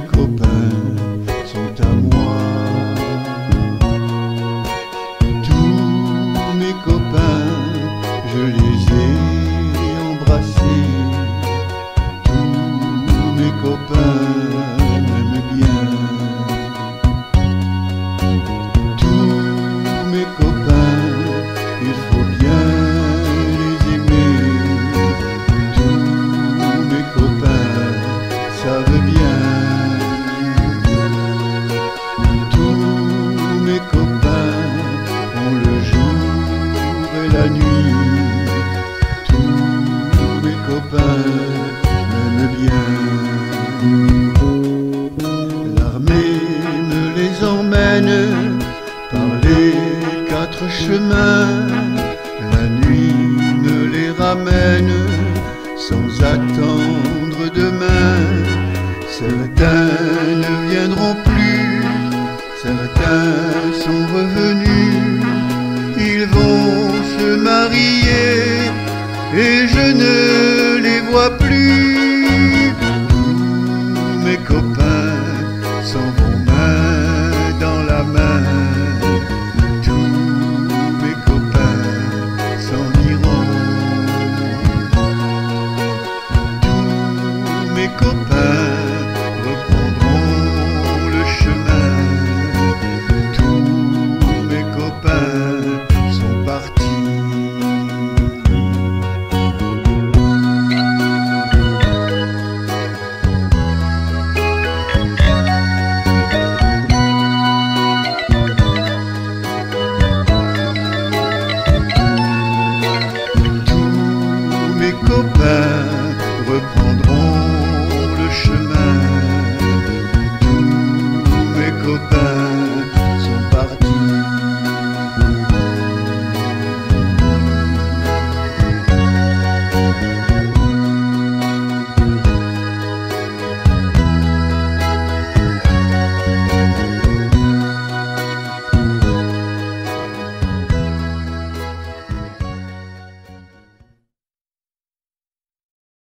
copains sont à moi. Tous mes copains, je les ai embrassés. Tous mes copains m'aiment bien. Tous mes copains, il faut bien les aimer. Tous mes copains savent bien. Tous mes copains ont le jour et la nuit. Tous mes copains m'aiment bien. L'armée me les emmène par les quatre chemins. La nuit me les ramène sans attendre demain. Certains ne viendront plus, certains sont revenus. Ils vont se marier et je ne les vois plus. Tous mes copains s'en vont main dans la main. Tous mes copains s'en iront. Tous mes copains reprendront le chemin. Tous mes copains sont partis. Tous mes copains reprendront